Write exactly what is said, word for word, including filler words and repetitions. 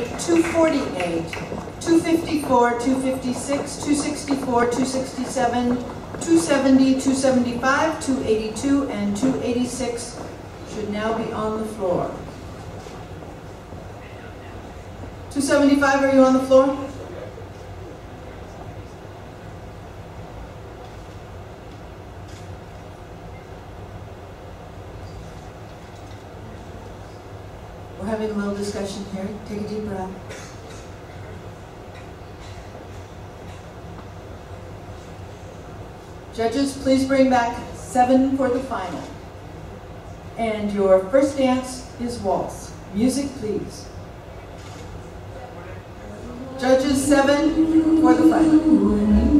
fifty-eight, two forty-eight, two fifty-four, two fifty-six, two sixty-four, two sixty-seven, two seventy, two seventy-five, two eighty-two, and two eighty-six should now be on the floor. two seventy-five, are you on the floor? We're having a little discussion here. Take a deep breath. Judges, please bring back seven for the final. And your first dance is Waltz. Music, please. Judges, seven for the final.